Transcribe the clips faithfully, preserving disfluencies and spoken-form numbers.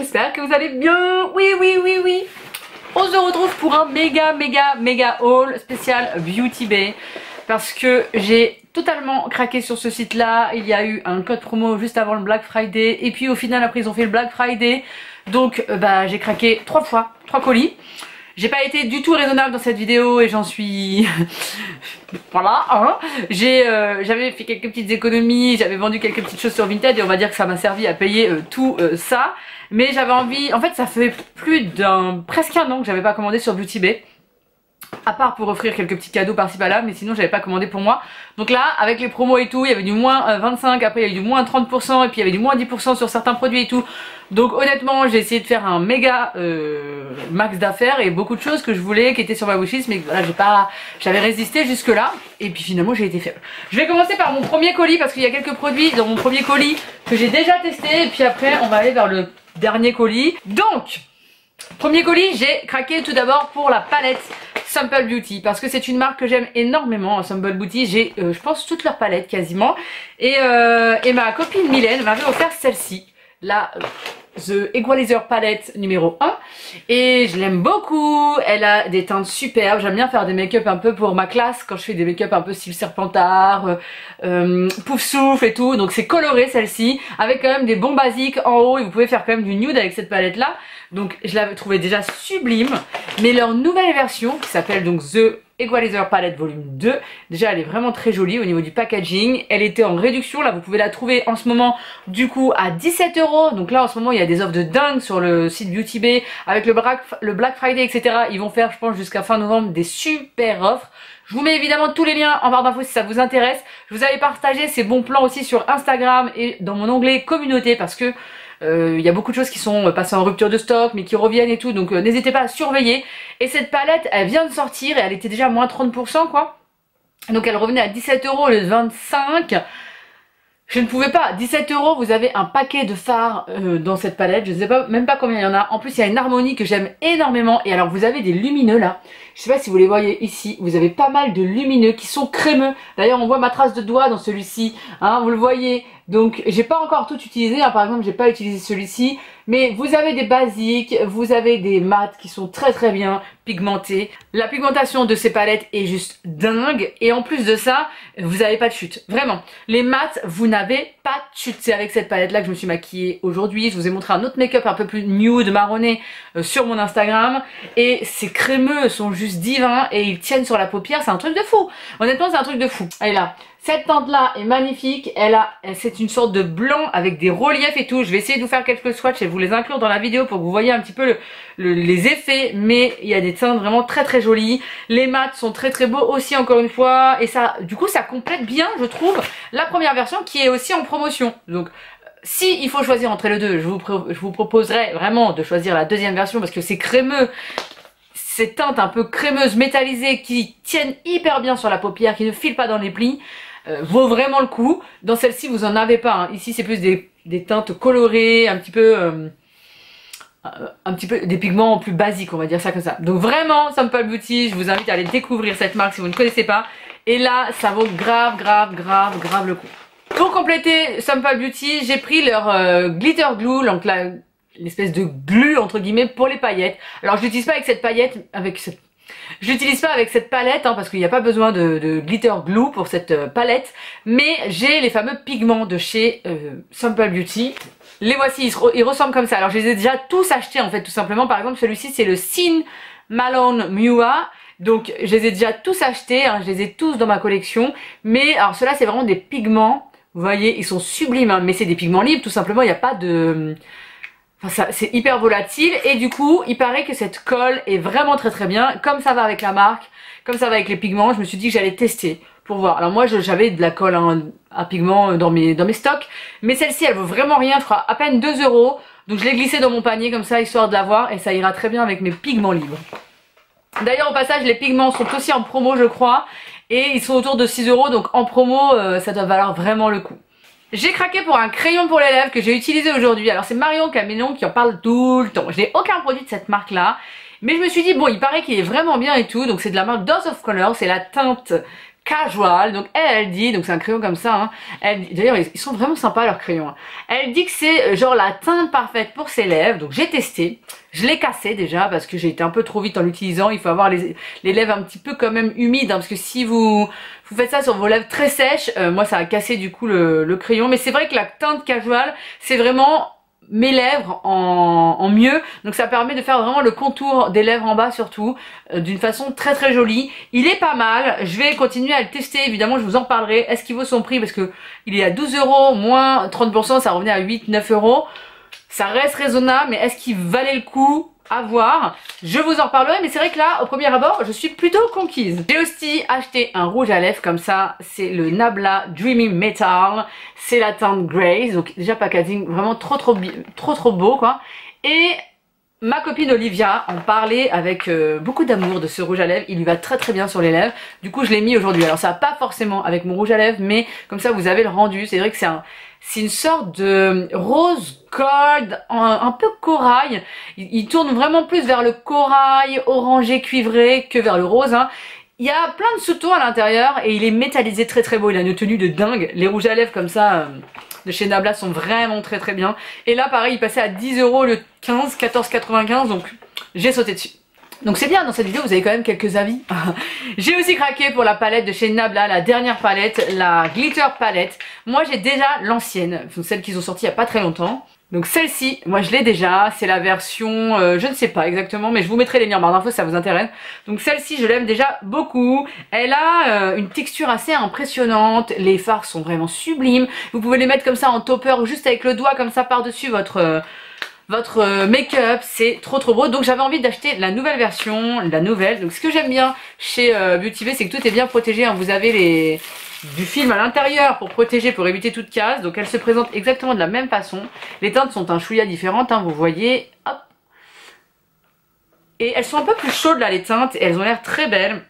j'espère que vous allez bien. Oui, oui, oui, oui. On se retrouve pour un méga, méga, méga haul spécial Beauty Bay. Parce que j'ai totalement craqué sur ce site là. Il y a eu un code promo juste avant le Black Friday. Et puis au final après ils ont fait le Black Friday. Donc euh, bah j'ai craqué trois fois, trois colis. J'ai pas été du tout raisonnable dans cette vidéo et j'en suis... voilà, hein. J'ai, euh, j'avais fait quelques petites économies, j'avais vendu quelques petites choses sur Vinted et on va dire que ça m'a servi à payer euh, tout euh, ça. Mais j'avais envie... En fait ça fait plus d'un... presque un an que j'avais pas commandé sur Beauty Bay. À part pour offrir quelques petits cadeaux par-ci par-là, mais sinon j'avais pas commandé pour moi. Donc là, avec les promos et tout, il y avait du moins vingt-cinq, après il y a eu du moins trente pour cent et puis il y avait du moins dix pour cent sur certains produits et tout. Donc honnêtement, j'ai essayé de faire un méga euh, max d'affaires et beaucoup de choses que je voulais qui étaient sur ma wishlist, mais voilà, j'ai pas, j'avais résisté jusque là et puis finalement j'ai été faible. Je vais commencer par mon premier colis parce qu'il y a quelques produits dans mon premier colis que j'ai déjà testé et puis après on va aller vers le dernier colis. Donc, premier colis, j'ai craqué tout d'abord pour la palette Simple Beauty parce que c'est une marque que j'aime énormément. Simple Beauty, j'ai euh, je pense toutes leurs palettes quasiment et, euh, et ma copine Mylène m'avait offert celle-ci, la The Equalizer Palette numéro un et je l'aime beaucoup. Elle a des teintes superbes, j'aime bien faire des make-up un peu pour ma classe quand je fais des make-up un peu style Serpentard, euh, euh, Pouf Souffle et tout. Donc c'est coloré celle-ci avec quand même des bons basiques en haut et vous pouvez faire quand même du nude avec cette palette là. Donc je l'avais trouvé déjà sublime, mais leur nouvelle version qui s'appelle donc The Equalizer Palette volume deux, déjà elle est vraiment très jolie au niveau du packaging. Elle était en réduction, là vous pouvez la trouver en ce moment du coup à dix-sept euros. Donc là en ce moment il y a des offres de dingue sur le site Beauty Bay avec le Black, le Black Friday etc. Ils vont faire je pense jusqu'à fin novembre des super offres. Je vous mets évidemment tous les liens en barre d'infos si ça vous intéresse. Je vous avais partagé ces bons plans aussi sur Instagram et dans mon onglet communauté parce que il euh, y a beaucoup de choses qui sont passées en rupture de stock mais qui reviennent et tout, donc euh, n'hésitez pas à surveiller. Et cette palette elle vient de sortir et elle était déjà à moins trente pour cent quoi, donc elle revenait à dix-sept euros au lieu de vingt-cinq. Je ne pouvais pas, dix-sept euros vous avez un paquet de fards euh, dans cette palette, je ne sais pas même pas combien il y en a. En plus il y a une harmonie que j'aime énormément et alors vous avez des lumineux là, je sais pas si vous les voyez ici, vous avez pas mal de lumineux qui sont crémeux. D'ailleurs on voit ma trace de doigt dans celui-ci, hein, vous le voyez. Donc j'ai pas encore tout utilisé, hein. Par exemple j'ai pas utilisé celui-ci, mais vous avez des basiques, vous avez des mats qui sont très très bien pigmentés. La pigmentation de ces palettes est juste dingue et en plus de ça vous avez pas de chute, vraiment. Les mats vous n'avez pas de chute, c'est avec cette palette là que je me suis maquillée aujourd'hui. Je vous ai montré un autre make-up un peu plus nude marronné euh, sur mon Instagram et ces crémeux sont juste divins et ils tiennent sur la paupière, c'est un truc de fou. Honnêtement c'est un truc de fou. Allez là. Cette teinte là est magnifique, elle a, c'est une sorte de blanc avec des reliefs et tout. Je vais essayer de vous faire quelques swatchs et vous les inclure dans la vidéo pour que vous voyez un petit peu le, le, les effets. Mais il y a des teintes vraiment très très jolies. Les mats sont très très beaux aussi encore une fois. Et ça, du coup ça complète bien je trouve la première version qui est aussi en promotion. Donc si il faut choisir entre les deux, je vous, je vous proposerais vraiment de choisir la deuxième version parce que c'est crémeux. Ces teintes un peu crémeuses métallisées qui tiennent hyper bien sur la paupière, qui ne filent pas dans les plis. Euh, vaut vraiment le coup. Dans celle-ci vous en avez pas, hein. Ici c'est plus des, des teintes colorées, un petit peu euh, un petit peu des pigments plus basiques, on va dire ça comme ça. Donc vraiment Simple Beauty, je vous invite à aller découvrir cette marque si vous ne connaissez pas. Et là ça vaut grave grave grave grave le coup. Pour compléter Simple Beauty, j'ai pris leur euh, glitter glue, donc la l'espèce de glue entre guillemets pour les paillettes. Alors je l'utilise pas avec cette paillette, avec cette Je l'utilise pas avec cette palette hein, parce qu'il n'y a pas besoin de, de glitter glue pour cette euh, palette. Mais j'ai les fameux pigments de chez euh, Simple Beauty. Les voici, ils, re ils ressemblent comme ça. Alors je les ai déjà tous achetés en fait tout simplement. Par exemple celui-ci c'est le Sin Malone Mua. Donc je les ai déjà tous achetés, hein, je les ai tous dans ma collection. Mais alors ceux-là c'est vraiment des pigments. Vous voyez ils sont sublimes hein, mais c'est des pigments libres tout simplement. Il n'y a pas de... Enfin, c'est hyper volatile et du coup il paraît que cette colle est vraiment très très bien. Comme ça va avec la marque, comme ça va avec les pigments, je me suis dit que j'allais tester pour voir. Alors moi j'avais de la colle hein, à pigments dans mes, dans mes stocks, mais celle-ci elle vaut vraiment rien, elle fera à peine deux euros. Donc je l'ai glissée dans mon panier comme ça histoire de l'avoir et ça ira très bien avec mes pigments libres. D'ailleurs au passage les pigments sont aussi en promo je crois et ils sont autour de six euros, donc en promo euh, ça doit valoir vraiment le coup. J'ai craqué pour un crayon pour les lèvres que j'ai utilisé aujourd'hui. Alors c'est Marion Caminon qui en parle tout le temps. Je n'ai aucun produit de cette marque là. Mais je me suis dit bon il paraît qu'il est vraiment bien et tout. Donc c'est de la marque Dose of Color. C'est la teinte casual. Donc elle, elle dit, donc c'est un crayon comme ça, hein, elle, d'ailleurs ils sont vraiment sympas leurs crayons, hein. Elle dit que c'est genre la teinte parfaite pour ses lèvres. Donc j'ai testé, je l'ai cassé déjà parce que j'ai été un peu trop vite en l'utilisant. Il faut avoir les, les lèvres un petit peu quand même humides, hein, parce que si vous, vous faites ça sur vos lèvres très sèches, euh, moi ça a cassé du coup le, le crayon. Mais c'est vrai que la teinte casual, c'est vraiment mes lèvres en, en mieux, donc ça permet de faire vraiment le contour des lèvres en bas surtout, euh, d'une façon très très jolie. Il est pas mal, je vais continuer à le tester, évidemment je vous en parlerai. Est-ce qu'il vaut son prix, parce que il est à douze euros, moins trente pour cent, ça revenait à huit neuf euros. Ça reste raisonnable, mais est-ce qu'il valait le coup? À voir, je vous en reparlerai, mais c'est vrai que là, au premier abord, je suis plutôt conquise. J'ai aussi acheté un rouge à lèvres comme ça, c'est le Nabla Dreamy Metal, c'est la teinte Grace, donc déjà packaging vraiment trop trop trop trop beau quoi. Et ma copine Olivia en parlait avec euh, beaucoup d'amour de ce rouge à lèvres, il lui va très très bien sur les lèvres, du coup je l'ai mis aujourd'hui. Alors ça va pas forcément avec mon rouge à lèvres, mais comme ça vous avez le rendu. C'est vrai que c'est un... c'est une sorte de rose gold, un, un peu corail. Il, il tourne vraiment plus vers le corail orangé cuivré que vers le rose, hein. Il y a plein de sous-tons à l'intérieur et il est métallisé très très beau. Il a une tenue de dingue. Les rouges à lèvres comme ça euh, de chez Nabla sont vraiment très très bien. Et là pareil, il passait à dix euros le quinze, quatorze quatre-vingt-quinze, donc j'ai sauté dessus. Donc c'est bien, dans cette vidéo vous avez quand même quelques avis. J'ai aussi craqué pour la palette de chez Nabla, la dernière palette, la Glitter Palette. Moi j'ai déjà l'ancienne, celle qu'ils ont sortie il n'y a pas très longtemps. Donc celle-ci, moi je l'ai déjà, c'est la version, euh, je ne sais pas exactement, mais je vous mettrai les liens en barre d'infos si ça vous intéresse. Donc celle-ci je l'aime déjà beaucoup, elle a euh, une texture assez impressionnante, les fards sont vraiment sublimes. Vous pouvez les mettre comme ça en topper, juste avec le doigt comme ça par-dessus votre... Euh, votre make-up, c'est trop trop beau. Donc j'avais envie d'acheter la nouvelle version, la nouvelle. Donc ce que j'aime bien chez euh, Beauty Bay, c'est que tout est bien protégé, hein. Vous avez les du film à l'intérieur pour protéger, pour éviter toute casse. Donc elle se présente exactement de la même façon. Les teintes sont un chouïa différentes, hein, vous voyez. Hop. Et elles sont un peu plus chaudes là les teintes, et elles ont l'air très belles.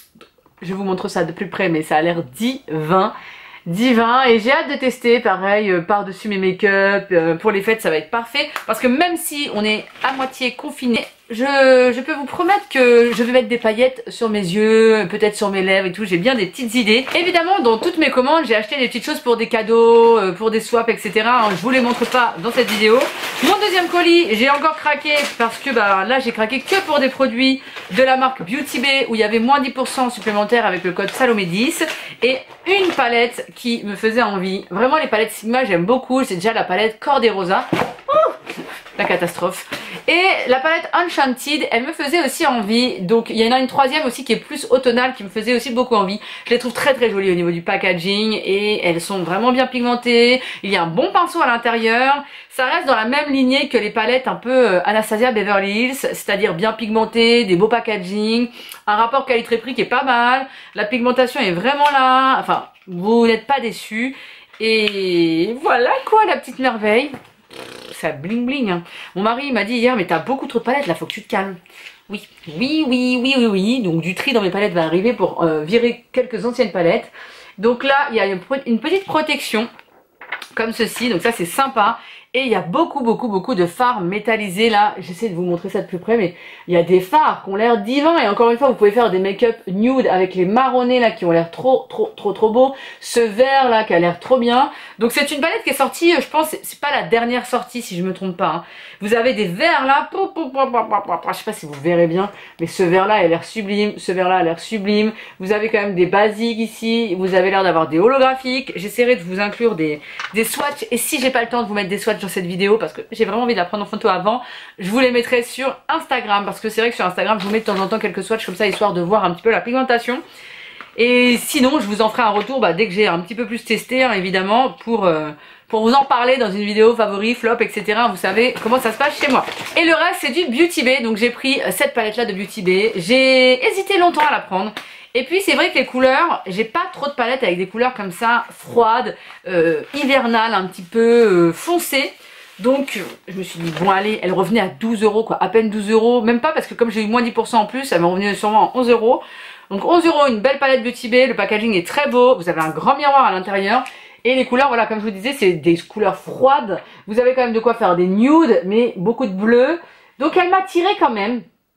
Je vous montre ça de plus près, mais ça a l'air divin. Divin, et j'ai hâte de tester pareil euh, par dessus mes make-up, euh, pour les fêtes ça va être parfait, parce que même si on est à moitié confiné, je, je peux vous promettre que je vais mettre des paillettes sur mes yeux, peut-être sur mes lèvres et tout. J'ai bien des petites idées. Évidemment dans toutes mes commandes j'ai acheté des petites choses pour des cadeaux, euh, pour des swaps, etc. Je vous les montre pas dans cette vidéo. Mon deuxième colis, j'ai encore craqué parce que bah là j'ai craqué que pour des produits de la marque Beauty Bay où il y avait moins dix pour cent supplémentaire avec le code Salomé dix, et une palette qui me faisait envie. Vraiment les palettes Sigma j'aime beaucoup, c'est déjà la palette Cordé Rosa. Oh, la catastrophe. Et la palette Enchanted, elle me faisait aussi envie. Donc il y en a une troisième aussi qui est plus automnale qui me faisait aussi beaucoup envie. Je les trouve très très jolies au niveau du packaging et elles sont vraiment bien pigmentées. Il y a un bon pinceau à l'intérieur. Ça reste dans la même lignée que les palettes un peu Anastasia Beverly Hills, c'est-à-dire bien pigmentées, des beaux packaging, un rapport qualité-prix qui est pas mal. La pigmentation est vraiment là. Enfin, vous n'êtes pas déçus. Et voilà quoi la petite merveille. Ça bling bling, hein. Mon mari m'a dit hier mais t'as beaucoup trop de palettes là, faut que tu te calmes. Oui, oui, oui, oui, oui, oui. Donc du tri dans mes palettes va arriver pour euh, virer quelques anciennes palettes. Donc là il y a une, une petite protection comme ceci, donc ça c'est sympa. Et il y a beaucoup beaucoup beaucoup de fards métallisés là. J'essaie de vous montrer ça de plus près, mais il y a des fards qui ont l'air divins. Et encore une fois vous pouvez faire des make-up nude avec les marronnés là qui ont l'air trop trop trop trop beaux. Ce vert là qui a l'air trop bien. Donc c'est une palette qui est sortie, je pense, c'est pas la dernière sortie si je me trompe pas, hein. Vous avez des verts là, je sais pas si vous verrez bien, mais ce vert là a l'air sublime, ce vert là a l'air sublime. Vous avez quand même des basiques ici, vous avez l'air d'avoir des holographiques. J'essaierai de vous inclure des, des swatchs, et si j'ai pas le temps de vous mettre des swatchs dans cette vidéo parce que j'ai vraiment envie de la prendre en photo avant, je vous les mettrai sur Instagram, parce que c'est vrai que sur Instagram je vous mets de temps en temps quelques swatchs comme ça histoire de voir un petit peu la pigmentation. Et sinon je vous en ferai un retour bah, dès que j'ai un petit peu plus testé, hein, évidemment, pour, euh, pour vous en parler dans une vidéo favori, flop, et cetera. Vous savez comment ça se passe chez moi. Et le reste c'est du Beauty Bay, donc j'ai pris cette palette là de Beauty Bay. J'ai hésité longtemps à la prendre. Et puis c'est vrai que les couleurs, j'ai pas trop de palettes avec des couleurs comme ça, froides, euh, hivernales, un petit peu euh, foncées. Donc je me suis dit bon allez, elle revenait à douze euros quoi, à peine douze euros, même pas parce que comme j'ai eu moins dix pour cent en plus, elle m'est revenue sûrement à onze euros. Donc onze euros, une belle palette Beauty Bay, le packaging est très beau, vous avez un grand miroir à l'intérieur. Et les couleurs, voilà, comme je vous disais, c'est des couleurs froides. Vous avez quand même de quoi faire des nudes, mais beaucoup de bleu. Donc elle m'a tiré quand même.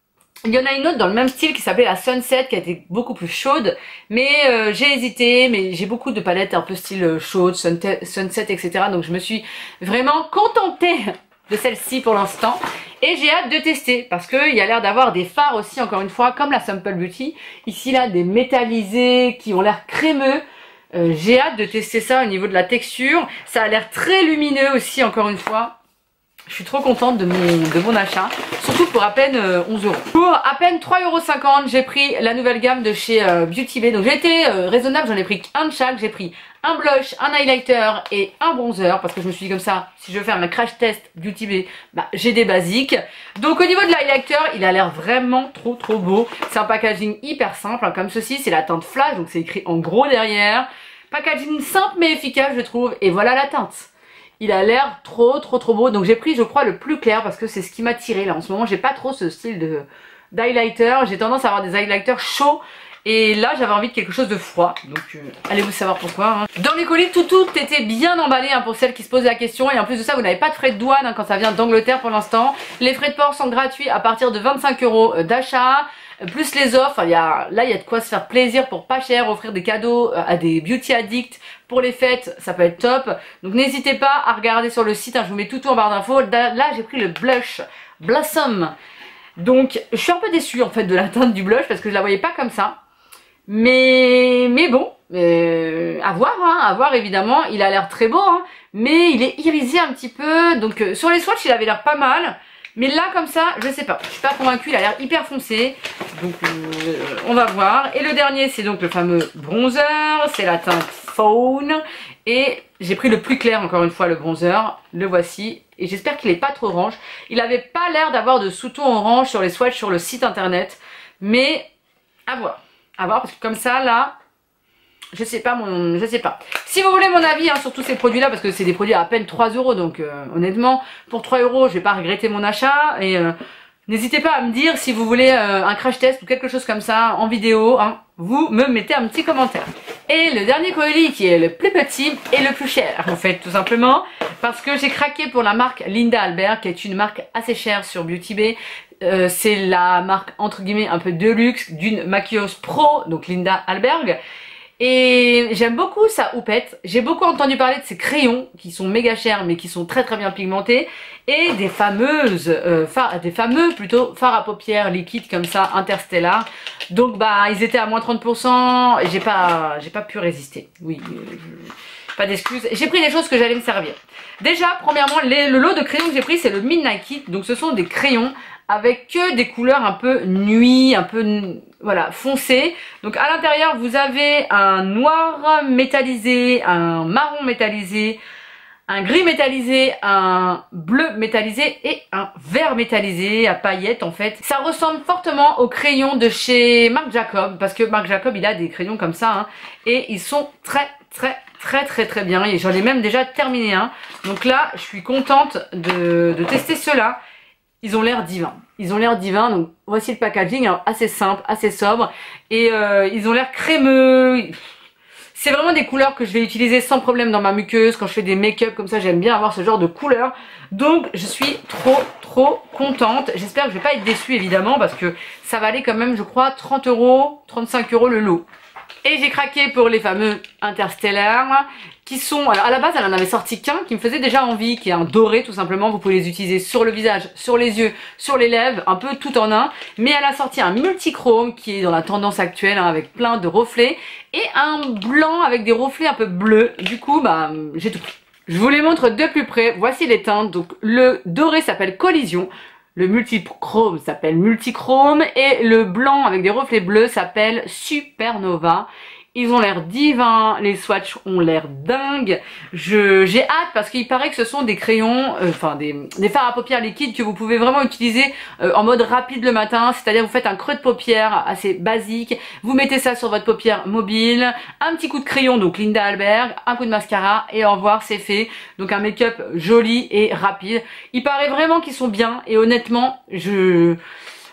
Il y en a une autre dans le même style qui s'appelait la Sunset, qui a été beaucoup plus chaude, mais euh, j'ai hésité, mais j'ai beaucoup de palettes un peu style chaude, Sunset, Sunset, et cetera. Donc je me suis vraiment contentée de celle-ci pour l'instant, et j'ai hâte de tester, parce qu'il y a l'air d'avoir des fards aussi, encore une fois, comme la Simple Beauty. Ici là, des métallisés qui ont l'air crémeux. Euh, j'ai hâte de tester ça au niveau de la texture. Ça a l'air très lumineux aussi, encore une fois. Je suis trop contente de mon, de mon achat, surtout pour à peine euh, onze euros. Pour à peine trois euros cinquante, j'ai pris la nouvelle gamme de chez euh, Beauty Bay. Donc j'ai été euh, raisonnable, j'en ai pris un de chaque. J'ai pris un blush, un highlighter et un bronzer, parce que je me suis dit comme ça, si je veux faire un crash test Beauty Bay, bah, j'ai des basiques. Donc au niveau de l'highlighter, il a l'air vraiment trop trop beau. C'est un packaging hyper simple, hein, comme ceci, c'est la teinte flash, donc c'est écrit en gros derrière. Packaging simple mais efficace, je trouve, et voilà la teinte. Il a l'air trop trop trop beau, donc j'ai pris je crois le plus clair parce que c'est ce qui m'a tiré là en ce moment. J'ai pas trop ce style de d'highlighter, j'ai tendance à avoir des highlighters chauds et là j'avais envie de quelque chose de froid, donc euh, allez-vous savoir pourquoi, hein. Dans les colis tout tout était bien emballé, hein, pour celles qui se posent la question, et en plus de ça vous n'avez pas de frais de douane, hein, quand ça vient d'Angleterre pour l'instant. Les frais de port sont gratuits à partir de vingt-cinq euros d'achat. Plus les offres, il y a, là il y a de quoi se faire plaisir pour pas cher, offrir des cadeaux à des beauty addicts pour les fêtes, ça peut être top. Donc n'hésitez pas à regarder sur le site, hein, je vous mets tout, tout en barre d'infos. Là j'ai pris le blush Blossom. Donc je suis un peu déçue en fait de la teinte du blush parce que je la voyais pas comme ça. Mais, mais bon, euh, à voir, hein, à voir évidemment, il a l'air très beau, hein, mais il est irisé un petit peu. Donc euh, sur les swatchs il avait l'air pas mal. Mais là comme ça, je sais pas, je suis pas convaincue, il a l'air hyper foncé. Donc euh, on va voir. Et le dernier c'est donc le fameux bronzer, c'est la teinte Fawn. Et j'ai pris le plus clair encore une fois, le bronzer, le voici. Et j'espère qu'il est pas trop orange. Il avait pas l'air d'avoir de sous-ton orange sur les swatchs sur le site internet. Mais à voir, à voir parce que comme ça là... Je sais pas, mon, je sais pas. Si vous voulez mon avis, hein, sur tous ces produits là, parce que c'est des produits à peine trois euros, donc euh, honnêtement pour trois euros je vais pas regretter mon achat. Et euh, n'hésitez pas à me dire si vous voulez euh, un crash test ou quelque chose comme ça en vidéo, hein, vous me mettez un petit commentaire. Et le dernier colis qui est le plus petit et le plus cher en fait, tout simplement parce que j'ai craqué pour la marque Linda Albert, qui est une marque assez chère sur Beauty Bay. Euh, c'est la marque entre guillemets un peu de luxe d'une maquilleuse pro, donc Linda Albert. Et j'aime beaucoup sa houppette. J'ai beaucoup entendu parler de ces crayons qui sont méga chers mais qui sont très très bien pigmentés, et des fameuses euh, fards, des fameux plutôt fards à paupières liquides comme ça Interstellar. Donc bah ils étaient à moins trente pour cent et j'ai pas j'ai pas pu résister. Oui, euh, pas d'excuses. J'ai pris des choses que j'allais me servir. Déjà premièrement les, le lot de crayons que j'ai pris c'est le Midnight Kit. Donc ce sont des crayons avec que des couleurs un peu nuit, un peu voilà foncé. Donc à l'intérieur vous avez un noir métallisé, un marron métallisé, un gris métallisé, un bleu métallisé et un vert métallisé à paillettes en fait. Ça ressemble fortement aux crayons de chez Marc Jacob, parce que Marc Jacob il a des crayons comme ça, hein, et ils sont très très très très très bien, et j'en ai même déjà terminé un. Donc là je suis contente de, de tester ceux-là. Ils ont l'air divins, ils ont l'air divins, donc voici le packaging, alors assez simple, assez sobre, et euh, ils ont l'air crémeux. C'est vraiment des couleurs que je vais utiliser sans problème dans ma muqueuse, quand je fais des make-up comme ça, j'aime bien avoir ce genre de couleurs. Donc je suis trop trop contente, j'espère que je vais pas être déçue évidemment, parce que ça va aller quand même je crois trente euros, trente-cinq euros le lot. Et j'ai craqué pour les fameux Interstellar, qui sont, alors à la base elle en avait sorti qu'un qui me faisait déjà envie, qui est un doré tout simplement. Vous pouvez les utiliser sur le visage, sur les yeux, sur les lèvres, un peu tout en un. Mais elle a sorti un multichrome qui est dans la tendance actuelle, hein, avec plein de reflets, et un blanc avec des reflets un peu bleus. Du coup bah j'ai tout pris. Je vous les montre de plus près, voici les teintes. Donc le doré s'appelle Collision, le multichrome s'appelle Multichrome, et le blanc avec des reflets bleus s'appelle Supernova. Ils ont l'air divins, les swatchs ont l'air dingues. Je j'ai hâte parce qu'il paraît que ce sont des crayons, euh, enfin des, des fards à paupières liquides que vous pouvez vraiment utiliser euh, en mode rapide le matin. C'est-à-dire vous faites un creux de paupière assez basique, vous mettez ça sur votre paupière mobile, un petit coup de crayon, donc Linda Albert, un coup de mascara et au revoir, c'est fait. Donc un make-up joli et rapide. Il paraît vraiment qu'ils sont bien, et honnêtement, je...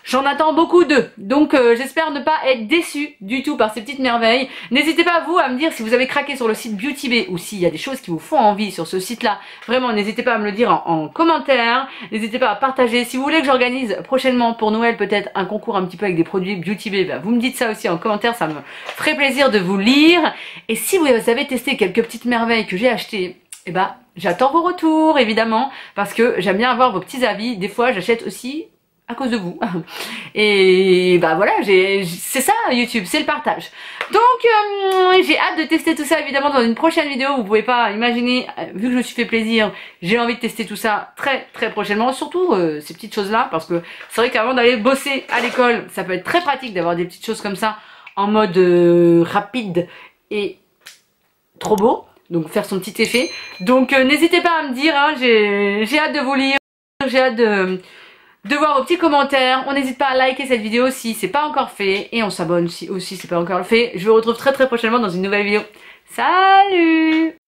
j'en attends beaucoup d'eux. Donc euh, j'espère ne pas être déçue du tout par ces petites merveilles. N'hésitez pas vous à me dire si vous avez craqué sur le site Beauty Bay ou s'il y a des choses qui vous font envie sur ce site-là. Vraiment, n'hésitez pas à me le dire en, en commentaire. N'hésitez pas à partager. Si vous voulez que j'organise prochainement pour Noël peut-être un concours un petit peu avec des produits Beauty Bay, bah, vous me dites ça aussi en commentaire, ça me ferait plaisir de vous lire. Et si vous avez testé quelques petites merveilles que j'ai achetées, et bah j'attends vos retours évidemment, parce que j'aime bien avoir vos petits avis. Des fois j'achète aussi à cause de vous. Et bah voilà, c'est ça YouTube, c'est le partage. Donc euh, j'ai hâte de tester tout ça évidemment dans une prochaine vidéo. Vous pouvez pas imaginer, vu que je me suis fait plaisir, j'ai envie de tester tout ça très très prochainement. Surtout euh, ces petites choses là, parce que c'est vrai qu'avant d'aller bosser à l'école, ça peut être très pratique d'avoir des petites choses comme ça en mode euh, rapide et trop beau. Donc faire son petit effet. Donc euh, n'hésitez pas à me dire, hein, j'ai hâte de vous lire, j'ai hâte de, de voir vos petits commentaires. On n'hésite pas à liker cette vidéo si c'est pas encore fait. Et on s'abonne si aussi c'est pas encore fait. Je vous retrouve très très prochainement dans une nouvelle vidéo. Salut!